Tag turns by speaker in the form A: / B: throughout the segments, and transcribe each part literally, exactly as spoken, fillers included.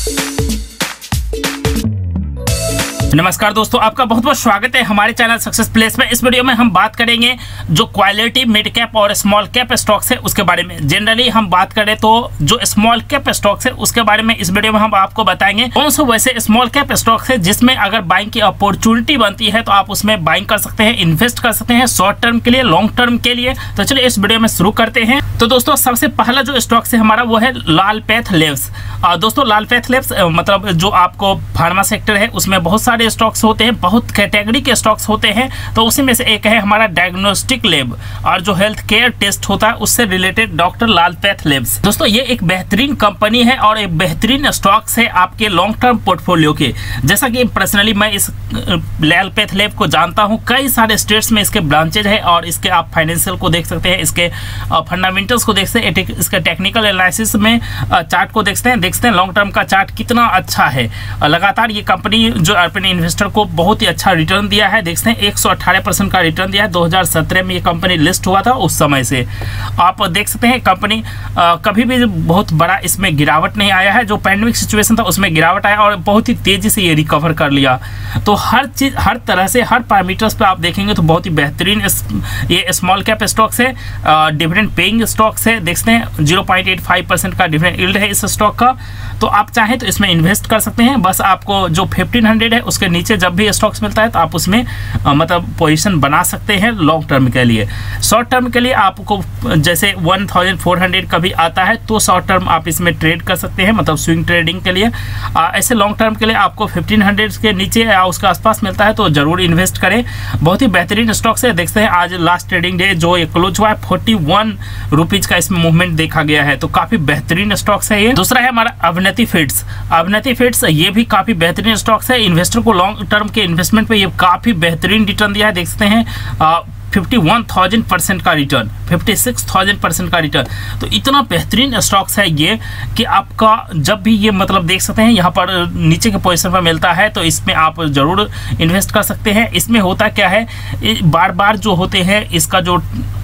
A: नमस्कार दोस्तों, आपका बहुत बहुत स्वागत है हमारे चैनल सक्सेस प्लेस में। इस वीडियो में हम बात करेंगे जो क्वालिटी मिड कैप और स्मॉल कैप स्टॉक्स है उसके बारे में। जनरली हम बात करें तो जो स्मॉल कैप स्टॉक्स है उसके बारे में इस वीडियो में हम आपको बताएंगे कौन से वैसे स्मॉल कैप स्टॉक्स है जिसमें अगर बाइंग की अपॉर्चुनिटी बनती है तो आप उसमें बाइंग कर सकते हैं, इन्वेस्ट कर सकते हैं शॉर्ट टर्म के लिए, लॉन्ग टर्म के लिए। तो चलिए इस वीडियो में शुरू करते हैं। तो दोस्तों सबसे पहला जो स्टॉक है हमारा वो है लालपैथ लैब्स। दोस्तों लालपैथ लैब्स मतलब जो आपको फार्मा सेक्टर है उसमें बहुत सारे स्टॉक्स होते हैं, बहुत कैटेगरी के स्टॉक्स होते हैं। तो उसी में से एक है हमारा डायग्नोस्टिक लैब और जो हेल्थ केयर टेस्ट होता है उससे रिलेटेड डॉक्टर लालपैथ लैब्स। दोस्तों ये एक बेहतरीन कंपनी है और एक बेहतरीन स्टॉक्स है आपके लॉन्ग टर्म पोर्टफोलियो के। जैसा कि पर्सनली मैं इस लालपैथ लैब को जानता हूं, कई सारे स्टेट्स में इसके ब्रांचेज है और इसके आप फाइनेंशियल को देख सकते हैं, इसके फंडामेंटल्स को देख सकते हैं, इसके टेक्निकल एनालिसिस में चार्ट को देखते हैं देखते हैं लॉन्ग टर्म का चार्ट कितना अच्छा है। लगातार ये कंपनी जो अपने इन्वेस्टर को बहुत ही अच्छा रिटर्न दिया है। देखते हैं एक सौ अठारह परसेंट का रिटर्न दिया है। दो हज़ार सत्रह में ये कंपनी लिस्ट हुआ था, उस समय से आप देख सकते हैं कंपनी आ, कभी भी बहुत बड़ा इसमें गिरावट नहीं आया है। जो पैंडेमिक सिचुएशन था उसमें गिरावट आया और बहुत ही तेजी से ये रिकवर कर लिया। तो हर चीज हर तरह से हर पैरामीटर्स पे आप देखेंगे तो बहुत ही बेहतरीन ये स्मॉल कैप स्टॉक्स है, डिविडेंड पेइंग स्टॉक्स है। देखते हैं zero point eight five percent का डिविडेंड यील्ड है इस स्टॉक का। तो आप चाहें तो इसमें इन्वेस्ट कर सकते हैं। बस आपको जो फिफ्टीन हंड्रेड है उसके नीचे जब भी स्टॉक्स मिलता है तो आप उसमें आ, मतलब पोजीशन बना सकते हैं लॉन्ग टर्म के लिए। शॉर्ट टर्म के लिए आपको जैसे वन थाउजेंड फोर हंड्रेड का भी आता है तो शॉर्ट टर्म आप इसमें ट्रेड कर सकते हैं, मतलब स्विंग ट्रेडिंग के लिए। आ, ऐसे लॉन्ग टर्म के लिए आपको फिफ्टीन हंड्रेड के नीचे या उसके आसपास मिलता है तो जरूर इन्वेस्ट करें। बहुत ही बेहतरीन स्टॉक्स है। देखते हैं आज लास्ट ट्रेडिंग डे जो ये क्लोज हुआ है फोर्टी वन रुपीज का इसमें मूवमेंट देखा गया है, तो काफी बेहतरीन स्टॉक्स है ये। दूसरा है हमारा अवनति फीड्स। अवनति फीड्स ये भी काफी बेहतरीन स्टॉक्स है। इन्वेस्टर को लॉन्ग टर्म के इन्वेस्टमेंट पे ये काफी बेहतरीन रिटर्न दिया है। देख सकते हैं फिफ्टी वन थाउजेंड परसेंट का return, fifty six thousand percent का रिटर्न। तो इतना बेहतरीन स्टॉक्स है ये कि आपका जब भी ये मतलब देख सकते हैं यहाँ पर नीचे के पोजीशन पर मिलता है तो इसमें आप जरूर इन्वेस्ट कर सकते हैं। इसमें होता क्या है, बार बार जो होते हैं इसका जो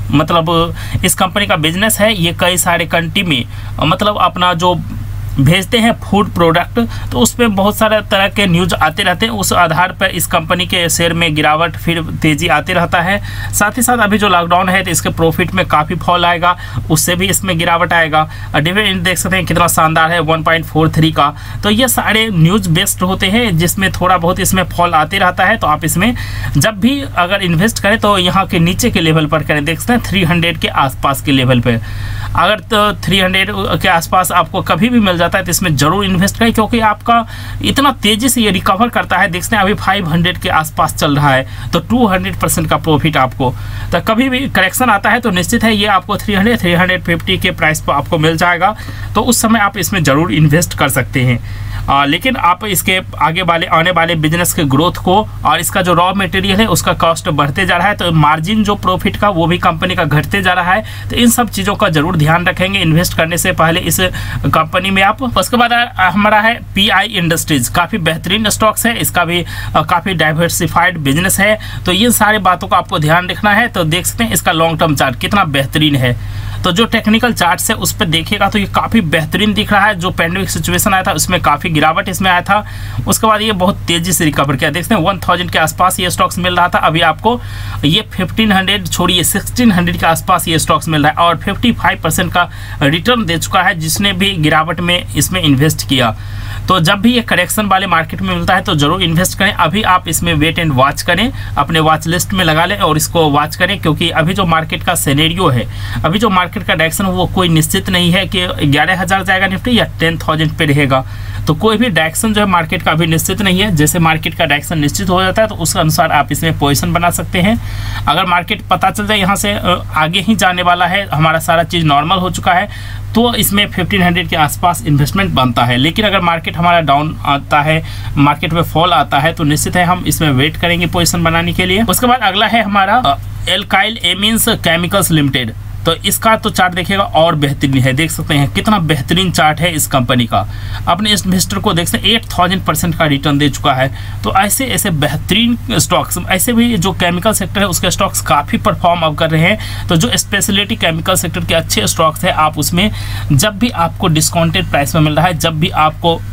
A: मतलब इस कंपनी का बिजनेस है ये कई सारे कंट्री में मतलब अपना जो भेजते हैं फूड प्रोडक्ट, तो उसमें बहुत सारे तरह के न्यूज आते रहते हैं। उस आधार पर इस कंपनी के शेयर में गिरावट फिर तेजी आते रहता है। साथ ही साथ अभी जो लॉकडाउन है तो इसके प्रॉफिट में काफ़ी फॉल आएगा, उससे भी इसमें गिरावट आएगा। डिविडेंड देख सकते हैं कितना शानदार है वन पॉइंट फोर थ्री का। तो ये सारे न्यूज बेस्ड होते हैं जिसमें थोड़ा बहुत इसमें फॉल आते रहता है। तो आप इसमें जब भी अगर इन्वेस्ट करें तो यहाँ के नीचे के लेवल पर करें। देख सकते हैं थ्री हंड्रेड के आसपास के लेवल पर। अगर तो थ्री हंड्रेड के आसपास आपको कभी भी मिल जाता है तो इसमें जरूर इन्वेस्ट करें, क्योंकि आपका इतना तेजी से ये रिकवर करता है। देखते हैं अभी फाइव हंड्रेड के आसपास चल रहा है तो टू हंड्रेड परसेंट का प्रॉफिट आपको। तो कभी भी करेक्शन आता है तो निश्चित है ये आपको three hundred three hundred fifty के प्राइस पर आपको मिल जाएगा। तो उस समय आप इसमें जरूर इन्वेस्ट कर सकते हैं। आ, लेकिन आप इसके आगे वाले आने वाले बिजनेस के ग्रोथ को और इसका जो रॉ मटेरियल है उसका कॉस्ट बढ़ते जा रहा है, तो मार्जिन जो प्रॉफिट का वो भी कंपनी का घटते जा रहा है। तो इन सब चीज़ों का जरूर ध्यान रखेंगे इन्वेस्ट करने से पहले इस कंपनी में आप। उसके बाद हमारा है पी आई इंडस्ट्रीज, काफ़ी बेहतरीन स्टॉक्स है। इसका भी काफ़ी डाइवर्सिफाइड बिजनेस है। तो इन सारे बातों का आपको ध्यान रखना है। तो देख सकते हैं इसका लॉन्ग टर्म चार्ट कितना बेहतरीन है। तो जो टेक्निकल चार्ट्स है उस पर देखिएगा तो ये काफ़ी बेहतरीन दिख रहा है। जो पैंडेमिक सिचुएशन आया था उसमें काफ़ी गिरावट इसमें आया था, उसके बाद ये बहुत तेज़ी से रिकवर किया। देखते हैं वन थाउजेंड के आसपास ये स्टॉक्स मिल रहा था, अभी आपको ये फिफ्टीन हंड्रेड छोड़िए सिक्सटीन हंड्रेड के आसपास ये स्टॉक्स मिल रहा है और फिफ्टी फाइव परसेंट का रिटर्न दे चुका है जिसने भी गिरावट में इसमें इन्वेस्ट किया। तो जब भी ये करेक्शन वाले मार्केट में मिलता है तो जरूर इन्वेस्ट करें। अभी आप इसमें वेट एंड वॉच करें, अपने वॉच लिस्ट में लगा लें और इसको वॉच करें, क्योंकि अभी जो मार्केट का सिनेरियो है, अभी जो मार्केट का डायरेक्शन वो कोई निश्चित नहीं है कि ग्यारह हज़ार जाएगा निफ्टी या टेन थाउजेंड पे रहेगा। तो कोई भी डायरेक्शन जो है मार्केट का अभी निश्चित नहीं है। जैसे मार्केट का डायरेक्शन निश्चित हो जाता है तो उस अनुसार आप इसमें पोजीशन बना सकते हैं। अगर मार्केट पता चल जाए यहाँ से आगे ही जाने वाला है, हमारा सारा चीज़ नॉर्मल हो चुका है, तो इसमें फिफ्टीन हंड्रेड के आसपास इन्वेस्टमेंट बनता है। लेकिन अगर मार्केट हमारा डाउन आता है, मार्केट में फॉल आता है, तो निश्चित है हम इसमें वेट करेंगे पोजीशन बनाने के लिए। उसके बाद अगला है हमारा एल्काइल एमिन्स केमिकल्स लिमिटेड। तो इसका तो चार्ट देखिएगा और बेहतरीन है। देख सकते हैं कितना बेहतरीन चार्ट है इस कंपनी का। अपने इन्वेस्टर को देख सकते हैं एट थाउजेंड परसेंट का रिटर्न दे चुका है। तो ऐसे ऐसे बेहतरीन स्टॉक्स, ऐसे भी जो केमिकल सेक्टर है उसके स्टॉक्स काफ़ी परफॉर्म अब कर रहे हैं। तो जो स्पेशलिटी केमिकल सेक्टर के अच्छे स्टॉक्स है, आप उसमें जब भी आपको डिस्काउंटेड प्राइस में मिल रहा है, जब भी आपको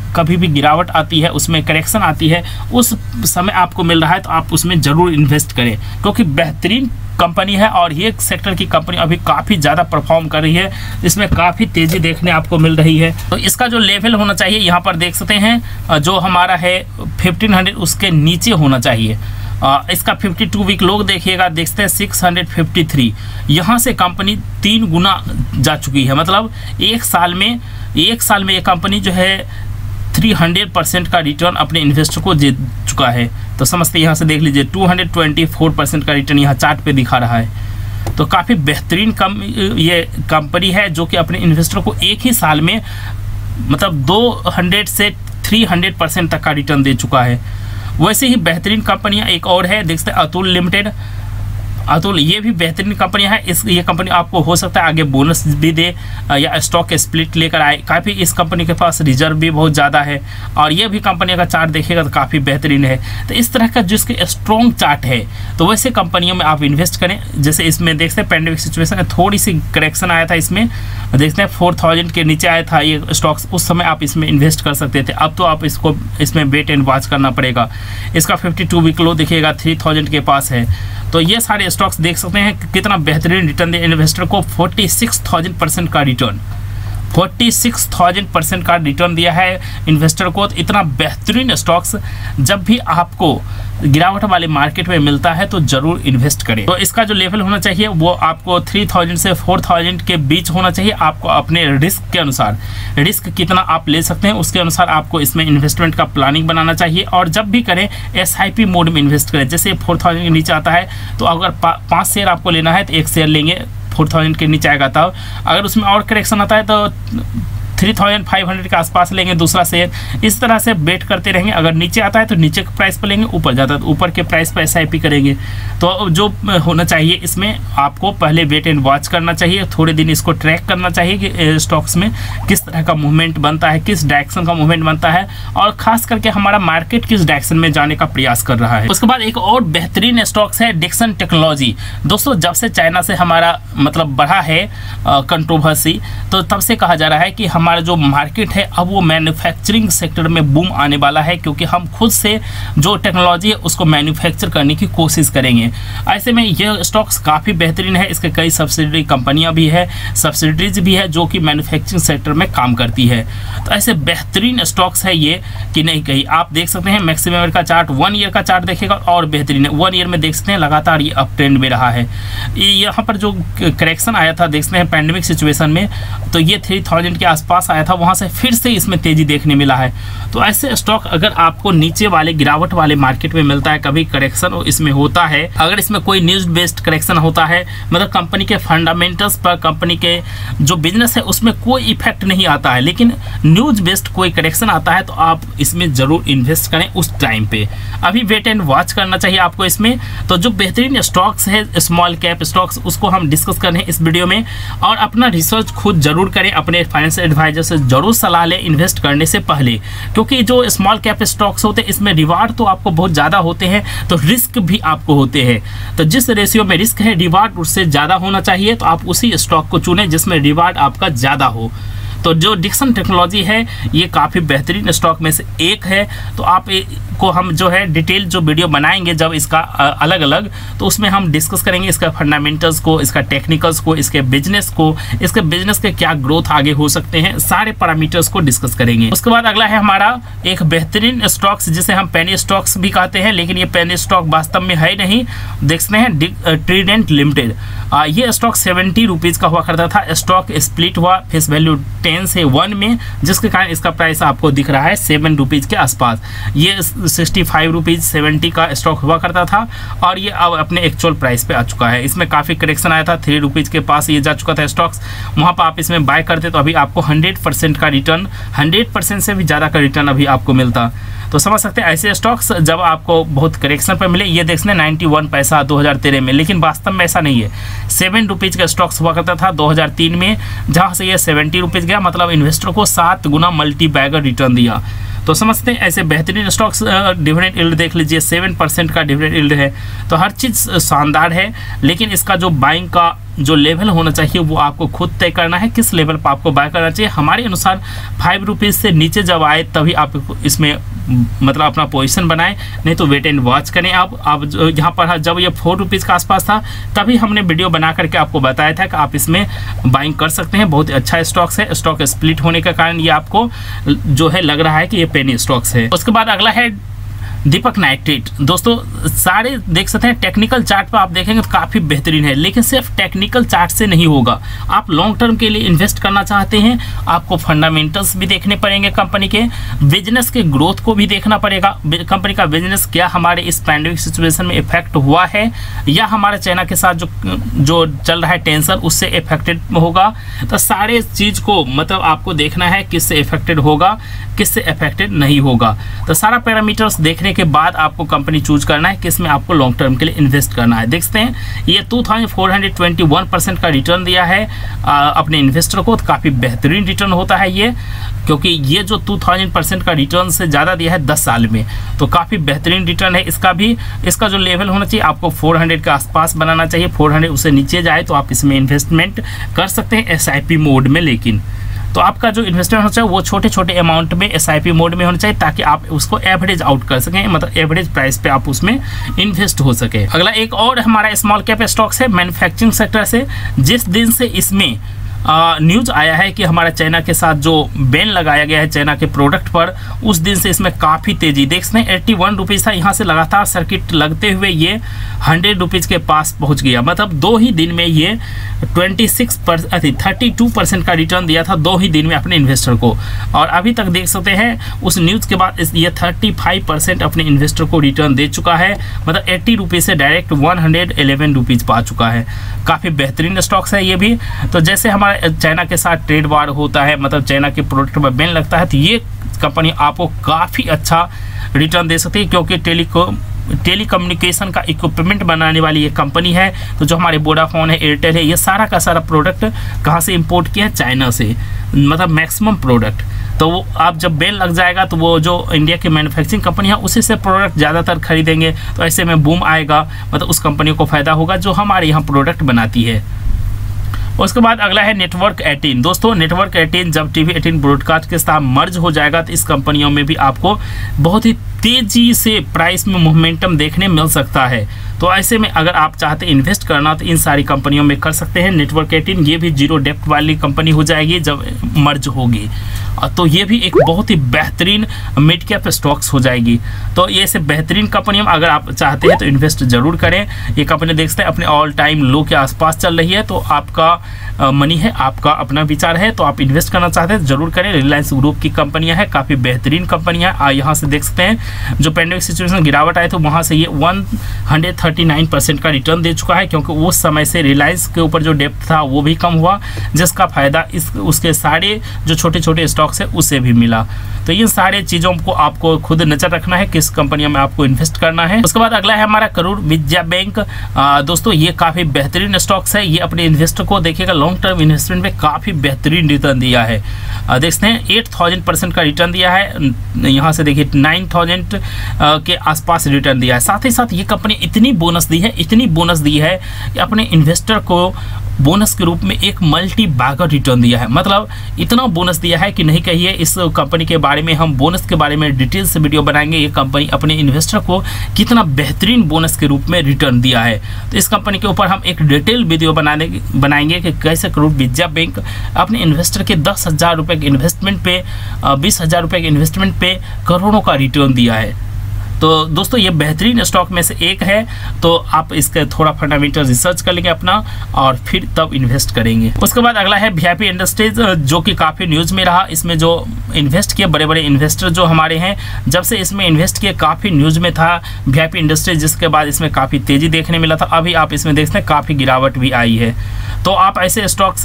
A: कभी भी गिरावट आती है, उसमें करेक्शन आती है, उस समय आपको मिल रहा है तो आप उसमें ज़रूर इन्वेस्ट करें, क्योंकि बेहतरीन कंपनी है और ये सेक्टर की कंपनी अभी काफ़ी ज़्यादा परफॉर्म कर रही है, इसमें काफ़ी तेज़ी देखने आपको मिल रही है। तो इसका जो लेवल होना चाहिए यहाँ पर देख सकते हैं, जो हमारा है फिफ्टीन हंड्रेड उसके नीचे होना चाहिए। आ, इसका फिफ्टी टू वीक लोग देखिएगा, देखते हैं सिक्स हंड्रेड फिफ्टी थ्री, यहाँ से कंपनी तीन गुना जा चुकी है। मतलब एक साल में एक साल में ये कंपनी जो है थ्री हंड्रेड परसेंट का रिटर्न अपने इन्वेस्टर को दे चुका है। तो समझते यहाँ से देख लीजिए two hundred twenty four percent का रिटर्न यहाँ चार्ट पे दिखा रहा है। तो काफ़ी बेहतरीन कम ये कंपनी है जो कि अपने इन्वेस्टर को एक ही साल में मतलब दो हंड्रेड से थ्री हंड्रेड परसेंट तक का रिटर्न दे चुका है। वैसे ही बेहतरीन कंपनियां एक और है, देख सकते हैं अतुल लिमिटेड। अतुल ये भी बेहतरीन कंपनियां है। इस ये कंपनी आपको हो सकता है आगे बोनस भी दे या स्टॉक स्प्लिट लेकर आए। काफ़ी इस कंपनी के पास रिजर्व भी बहुत ज़्यादा है और ये भी कंपनी का चार्ट देखेगा तो काफ़ी बेहतरीन है। तो इस तरह का जिसके स्ट्रॉन्ग चार्ट है तो वैसे कंपनियों में आप इन्वेस्ट करें। जैसे इसमें देखते हैं पेंडेमिक सिचुएशन में थोड़ी सी करेक्शन आया था, इसमें देखते हैं फोर थाउजेंड के नीचे आया था ये स्टॉक्स, उस समय आप इसमें इन्वेस्ट कर सकते थे। अब तो आप इसको इसमें वेट एंड वॉच करना पड़ेगा। इसका फिफ्टी टू वीक लो देखिएगा थ्री थाउजेंड के पास है। तो ये सारे स्टॉक्स देख सकते हैं कि कितना बेहतरीन रिटर्न दे इन्वेस्टर को, फोर्टी सिक्स थाउजेंड परसेंट का return forty six thousand percent का रिटर्न दिया है इन्वेस्टर को। तो इतना बेहतरीन स्टॉक्स जब भी आपको गिरावट वाले मार्केट में मिलता है तो जरूर इन्वेस्ट करें। तो इसका जो लेवल होना चाहिए वो आपको थ्री थाउजेंड से फोर थाउजेंड के बीच होना चाहिए। आपको अपने रिस्क के अनुसार, रिस्क कितना आप ले सकते हैं उसके अनुसार आपको इसमें इन्वेस्टमेंट का प्लानिंग बनाना चाहिए। और जब भी करें एस आई पी मोड में इन्वेस्ट करें। जैसे फोर थाउजेंड के नीचे आता है तो अगर पाँच शेयर आपको लेना है तो एक शेयर लेंगे, फोर थाउजेंड के नीचे आएगा तब। अगर उसमें और करेक्शन आता है तो थ्री थाउजेंड फाइव हंड्रेड के आसपास लेंगे दूसरा शेयर। इस तरह से बेट करते रहेंगे। अगर नीचे आता है तो नीचे के प्राइस पर लेंगे, ऊपर जाता है तो ऊपर के प्राइस पर एस आई पी करेंगे। तो जो होना चाहिए इसमें आपको पहले वेट एंड वॉच करना चाहिए, थोड़े दिन इसको ट्रैक करना चाहिए कि स्टॉक्स में किस तरह का मूवमेंट बनता है, किस डायरेक्शन का मूवमेंट बनता है और खास करके हमारा मार्केट किस डायरेक्शन में जाने का प्रयास कर रहा है। उसके बाद एक और बेहतरीन स्टॉक्स है डिक्सन टेक्नोलॉजी। दोस्तों जब से चाइना से हमारा मतलब बढ़ा है कंट्रोवर्सी, तो तब से कहा जा रहा है कि हमारा जो मार्केट है अब वो मैन्युफैक्चरिंग सेक्टर में बूम आने वाला है, क्योंकि हम खुद से जो टेक्नोलॉजी है उसको मैन्युफैक्चर करने की कोशिश करेंगे। ऐसे में ये स्टॉक्स काफ़ी बेहतरीन है। इसके कई सब्सिडरी कंपनियां भी है, सब्सिडरीज भी है जो कि मैन्युफैक्चरिंग सेक्टर में काम करती है। तो ऐसे बेहतरीन स्टॉक्स है ये कि नहीं कहीं। आप देख सकते हैं मैक्सिमम का चार्ट, वन ईयर का चार्ट देखेगा और बेहतरीन है। वन ईयर में देख सकते हैं लगातार ये अप ट्रेंड में रहा है। यहाँ पर जो करेक्शन आया था देख सकते हैं पैंडेमिक सिचुएशन में, तो ये थ्री थाउजेंड के आसपास आया था, वहां से फिर से इसमें तेजी देखने मिला है। तो ऐसे स्टॉक अगर आपको नीचे वाले गिरावट वाले मार्केट में मिलता है, कभी करेक्शन इसमें होता है, अगर इसमें कोई न्यूज बेस्ड करेक्शन होता है, मतलब कंपनी के फंडामेंटल्स पर, कंपनी के जो बिजनेस है उसमें कोई इफेक्ट नहीं आता है, लेकिन न्यूज बेस्ड कोई करेक्शन आता है तो आप इसमें जरूर इन्वेस्ट करें उस टाइम पे। अभी वेट एंड वॉच करना चाहिए आपको इसमें। तो जो बेहतरीन स्टॉक्स है स्मॉल कैप स्टॉक्स उसको हम डिस्कस कर रहे हैं इस वीडियो में, और अपना रिसर्च खुद जरूर करें, अपने फाइनेंशियल एडवाइजर से जरूर सलाह लें इन्वेस्ट करने से पहले, क्योंकि जो स्मॉल कैप स्टॉक्स होते हैं इसमें रिवार्ड तो आपको बहुत ज़्यादा होते हैं तो रिस्क भी आपको होते हैं। तो जिस रेशियो में रिस्क है रिवार्ड उससे ज़्यादा होना चाहिए, तो आप उसी स्टॉक को चुनें जिसमें रिवार्ड आपका ज़्यादा हो। तो जो डिक्सन टेक्नोलॉजी है ये काफ़ी बेहतरीन स्टॉक में से एक है। तो आप को हम जो है डिटेल जो वीडियो बनाएंगे जब इसका अलग अलग, तो उसमें हम डिस्कस करेंगे इसका फंडामेंटल्स को, इसका टेक्निकल्स को, इसके बिजनेस को, इसके बिजनेस के क्या ग्रोथ आगे हो सकते हैं, सारे पैरामीटर्स को डिस्कस करेंगे। उसके बाद अगला है हमारा एक बेहतरीन स्टॉक्स जिसे हम पेनी स्टॉक्स भी कहते हैं, लेकिन ये पेनी स्टॉक वास्तव में है नहीं। देखते हैं ट्रीडेंट लिमिटेड। ये स्टॉक सेवेंटी रुपीज़ का हुआ करता था, स्टॉक स्प्लिट हुआ फेस वैल्यू टेन से वन में, जिसके कारण इसका प्राइस आपको दिख रहा है सेवन रुपीज़ के आसपास। ये सिक्सटी फाइव रुपीज़ सेवेंटी का स्टॉक हुआ करता था और ये अब अपने एक्चुअल प्राइस पे आ चुका है। इसमें काफ़ी करेक्शन आया था, थ्री रुपीज़ के पास ये जा चुका था स्टॉक्स। वहाँ पर आप इसमें बाय करते तो अभी आपको हंड्रेड परसेंट का रिटर्न, हंड्रेड परसेंट से भी ज़्यादा का रिटर्न अभी आपको मिलता। तो समझ सकते हैं ऐसे स्टॉक्स जब आपको बहुत करेक्शन पर मिले। ये देखने नाइन्टी वन पैसा दो हज़ार तेरह में, लेकिन वास्तव में ऐसा नहीं है। सेवन रुपीज़ का स्टॉक्स हुआ करता था दो हज़ार तीन में, जहाँ से ये सेवेंटी रुपीज़ गया, मतलब इन्वेस्टर को सात गुना मल्टी बैगर रिटर्न दिया। तो समझते हैं ऐसे बेहतरीन स्टॉक्स। डिविडेंड यील्ड देख लीजिए, सेवन परसेंट का डिविडेंड यील्ड है। तो हर चीज़ शानदार है, लेकिन इसका जो बाइंग का जो लेवल होना चाहिए वो आपको खुद तय करना है, किस लेवल पर आपको बाय करना चाहिए। हमारे अनुसार फाइव रुपीज़ से नीचे जब आए तभी आप इसमें मतलब अपना पोजीशन बनाएं, नहीं तो वेट एंड वॉच करें। आप आप यहाँ पर जब ये फोर रुपीज़ के आसपास था तभी हमने वीडियो बना करके आपको बताया था कि आप इसमें बाइंग कर सकते हैं। बहुत अच्छा स्टॉक्स है, स्टॉक स्प्लिट होने के कारण ये आपको जो है लग रहा है कि ये पेनी स्टॉक्स है। उसके बाद अगला है दीपक नाइट्रेट। दोस्तों सारे देख सकते हैं टेक्निकल चार्ट पर आप देखेंगे तो काफ़ी बेहतरीन है, लेकिन सिर्फ टेक्निकल चार्ट से नहीं होगा। आप लॉन्ग टर्म के लिए इन्वेस्ट करना चाहते हैं, आपको फंडामेंटल्स भी देखने पड़ेंगे, कंपनी के बिजनेस के ग्रोथ को भी देखना पड़ेगा। कंपनी का बिजनेस क्या हमारे इस पैंडेमिक सिचुएशन में इफेक्ट हुआ है या हमारे चाइना के साथ जो जो चल रहा है टेंशन उससे इफेक्टेड होगा। तो सारे चीज़ को मतलब आपको देखना है किससे इफेक्टेड होगा, किससे इफेक्टेड नहीं होगा। तो सारा पैरामीटर्स देखने के बाद आपको कंपनी चूज करना है कि इसमें आपको लॉन्ग टर्म के लिए इन्वेस्ट करना है। देखते हैं ये two thousand four hundred twenty one percent का रिटर्न दिया है आ, अपने इन्वेस्टर को। तो काफ़ी बेहतरीन रिटर्न होता है ये, क्योंकि ये जो टू थाउजेंड परसेंट का रिटर्न से ज़्यादा दिया है दस साल में, तो काफ़ी बेहतरीन रिटर्न है इसका भी। इसका जो लेवल होना चाहिए आपको फोर हंड्रेड के आसपास बनाना चाहिए। फोर हंड्रेड उससे नीचे जाए तो आप इसमें इन्वेस्टमेंट कर सकते हैं एस आई पी मोड में। लेकिन तो आपका जो इन्वेस्टमेंट होना चाहिए वो छोटे छोटे अमाउंट में एस आई पी मोड में होना चाहिए, ताकि आप उसको एवरेज आउट कर सकें, मतलब एवरेज प्राइस पे आप उसमें इन्वेस्ट हो सके। अगला एक और हमारा स्मॉल कैप स्टॉक्स है मैन्युफैक्चरिंग सेक्टर से। जिस दिन से इसमें न्यूज़ आया है कि हमारा चाइना के साथ जो बैन लगाया गया है चाइना के प्रोडक्ट पर, उस दिन से इसमें काफ़ी तेज़ी देख सकते हैं। एट्टी वन रुपीज़ था, यहाँ से लगातार सर्किट लगते हुए ये हंड्रेड रुपीज़ के पास पहुँच गया। मतलब दो ही दिन में ये ट्वेंटी सिक्स पर थर्टी टू परसेंट का रिटर्न दिया था दो ही दिन में अपने इन्वेस्टर को। और अभी तक देख सकते हैं उस न्यूज़ के बाद ये थर्टी फाइव परसेंट अपने इन्वेस्टर को रिटर्न दे चुका है। मतलब एट्टी रुपीज़ से direct one hundred eleven rupees पा चुका है। काफ़ी बेहतरीन स्टॉक्स है ये भी। तो जैसे हमारा चाइना के साथ ट्रेड वार होता है, मतलब चाइना के प्रोडक्ट पर बैन लगता है, तो ये कंपनी आपको काफ़ी अच्छा रिटर्न दे सकती है, क्योंकि टेलीकॉम टेलीकम्युनिकेशन का इक्विपमेंट बनाने वाली ये कंपनी है। तो जो हमारे वोडाफोन है, एयरटेल है, ये सारा का सारा प्रोडक्ट कहाँ से इंपोर्ट किया है? चाइना से, मतलब मैक्सिमम प्रोडक्ट। तो वो आप जब बैन लग जाएगा तो वो जो इंडिया की मैन्युफैक्चरिंग कंपनी है उसी से प्रोडक्ट ज़्यादातर खरीदेंगे, तो ऐसे में बूम आएगा, मतलब उस कंपनी को फ़ायदा होगा जो हमारे यहाँ प्रोडक्ट बनाती है। उसके बाद अगला है नेटवर्क एटीन। दोस्तों नेटवर्क एटीन जब टीवी एटीन ब्रॉडकास्ट के साथ मर्ज हो जाएगा तो इस कंपनियों में भी आपको बहुत ही तेज़ी से प्राइस में मोमेंटम देखने मिल सकता है। तो ऐसे में अगर आप चाहते हैं इन्वेस्ट करना तो इन सारी कंपनियों में कर सकते हैं। नेटवर्क एटीन ये भी जीरो डेप्ट वाली कंपनी हो जाएगी जब मर्ज होगी, तो ये भी एक बहुत ही बेहतरीन मिड कैप स्टॉक्स हो जाएगी। तो ये ऐसे बेहतरीन कंपनियों में अगर आप चाहते हैं तो इन्वेस्ट जरूर करें। ये कंपनी देखते हैं अपने ऑल टाइम लो के आसपास चल रही है, तो आपका मनी है, आपका अपना विचार है, तो आप इन्वेस्ट करना चाहते हैं जरूर करें। रिलायंस ग्रुप की कंपनियां हैं, काफ़ी बेहतरीन कंपनियां। यहाँ से देख सकते हैं जो पैंडेमिक सिचुएशन गिरावट आए तो वहाँ से ये one hundred thirty nine percent का रिटर्न दे चुका है, क्योंकि उस समय से रिलायंस के ऊपर जो डेप्थ था वो भी कम हुआ, जिसका फायदा इस उसके सारे जो छोटे छोटे स्टॉक्स है उससे भी मिला। तो इन सारे चीज़ों को आपको खुद नजर रखना है किस कंपनियों में आपको इन्वेस्ट करना है। उसके बाद अगला है हमारा करूर विद्या बैंक। आ, दोस्तों ये काफ़ी बेहतरीन स्टॉक्स है। ये अपने इन्वेस्टर को देखिएगा लॉन्ग टर्म इन्वेस्टमेंट में काफ़ी बेहतरीन रिटर्न दिया है। देखते हैं एट थाउजेंड परसेंट का रिटर्न दिया है, यहाँ से देखिए नाइन थाउजेंड के आसपास रिटर्न दिया है। साथ ही साथ ये कंपनी इतनी बोनस दी है, इतनी बोनस दी है कि अपने इन्वेस्टर को बोनस के रूप में एक मल्टी बैगर रिटर्न दिया है। मतलब इतना बोनस दिया है कि नहीं कहिए। इस कंपनी के बारे में हम बोनस के बारे में डिटेल से वीडियो बनाएंगे, ये कंपनी अपने इन्वेस्टर को कितना बेहतरीन बोनस के रूप में रिटर्न दिया है। तो इस कंपनी के ऊपर हम एक डिटेल वीडियो बनाने बनाएंगे कि कैसे करूर विद्या बैंक अपने इन्वेस्टर के दस हज़ार रुपये के इन्वेस्टमेंट पे, बीस हज़ार रुपये के इन्वेस्टमेंट पे करोड़ों का रिटर्न दिया है। तो दोस्तों ये बेहतरीन स्टॉक में से एक है, तो आप इसके थोड़ा फंडामेंटल रिसर्च कर लेंगे अपना और फिर तब इन्वेस्ट करेंगे। उसके बाद अगला है वीआईपी इंडस्ट्रीज, जो कि काफ़ी न्यूज़ में रहा। इसमें जो इन्वेस्ट किए बड़े बड़े इन्वेस्टर जो हमारे हैं, जब से इसमें इन्वेस्ट किए काफ़ी न्यूज़ में था वीआईपी इंडस्ट्रीज, जिसके बाद इसमें काफ़ी तेज़ी देखने मिला था। अभी आप इसमें देखते हैं काफ़ी गिरावट भी आई है। तो आप ऐसे स्टॉक्स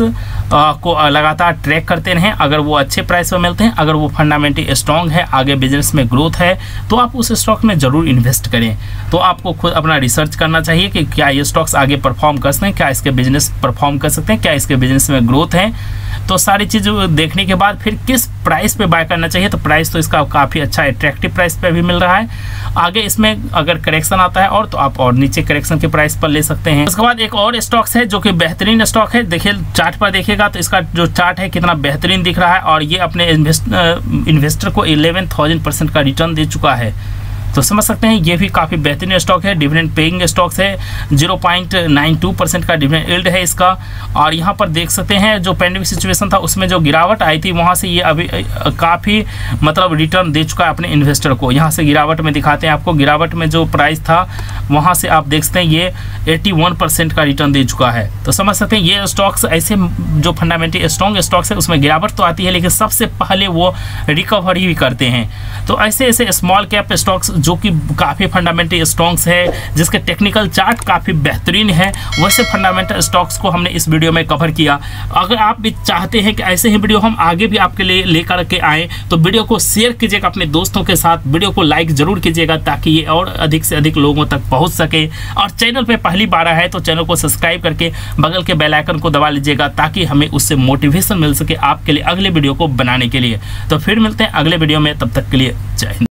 A: को लगातार ट्रैक करते रहें। अगर वो अच्छे प्राइस पर मिलते हैं, अगर वो फंडामेंटली स्ट्रॉन्ग है, आगे बिजनेस में ग्रोथ है, तो आप उस स्टॉक में ज़रूर इन्वेस्ट करें। तो आपको खुद अपना रिसर्च करना चाहिए कि क्या ये स्टॉक्स आगे परफॉर्म कर सकते हैं, क्या इसके बिजनेस परफॉर्म कर सकते हैं, क्या इसके बिजनेस में ग्रोथ है, तो सारी चीज़ देखने के बाद फिर किस प्राइस पे बाय करना चाहिए, तो प्राइस तो इसका काफ़ी अच्छा अट्रैक्टिव प्राइस पे भी मिल रहा है। आगे इसमें अगर करेक्शन आता है और तो आप और नीचे करेक्शन के प्राइस पर ले सकते हैं। उसके बाद एक और स्टॉक्स है जो कि बेहतरीन स्टॉक है। देखिए चार्ट पर देखिएगा तो इसका जो चार्ट है कितना बेहतरीन दिख रहा है और ये अपने इन्वेस्ट इन्वेस्टर को इलेवन थाउजेंड परसेंट का रिटर्न दे चुका है। तो समझ सकते हैं ये भी काफ़ी बेहतरीन स्टॉक है। डिविडेंड पेइंग स्टॉक्स है, zero point nine two percent का डिविडेंड यील्ड है इसका। और यहाँ पर देख सकते हैं जो पेंडेमिक सिचुएशन था उसमें जो गिरावट आई थी वहाँ से ये अभी काफ़ी मतलब रिटर्न दे चुका है अपने इन्वेस्टर को। यहाँ से गिरावट में दिखाते हैं आपको, गिरावट में जो प्राइस था वहाँ से आप देख सकते हैं ये इक्यासी परसेंट का रिटर्न दे चुका है। तो समझ सकते हैं ये स्टॉक्स ऐसे जो फंडामेंटली स्ट्रॉन्ग स्टॉक्स है उसमें गिरावट तो आती है लेकिन सबसे पहले वो रिकवरी भी करते हैं। तो ऐसे ऐसे स्मॉल कैप स्टॉक्स जो कि काफ़ी फंडामेंटल स्टॉक्स है, जिसके टेक्निकल चार्ट काफ़ी बेहतरीन है, वैसे फंडामेंटल स्टॉक्स को हमने इस वीडियो में कवर किया। अगर आप भी चाहते हैं कि ऐसे ही वीडियो हम आगे भी आपके लिए लेकर के आएँ तो वीडियो को शेयर कीजिएगा अपने दोस्तों के साथ, वीडियो को लाइक जरूर कीजिएगा ताकि ये और अधिक से अधिक लोगों तक पहुँच सके। और चैनल पर पहली बार आया है तो चैनल को सब्सक्राइब करके बगल के बेल आइकन को दबा लीजिएगा ताकि हमें उससे मोटिवेशन मिल सके आपके लिए अगले वीडियो को बनाने के लिए। तो फिर मिलते हैं अगले वीडियो में, तब तक के लिए जय हिंद।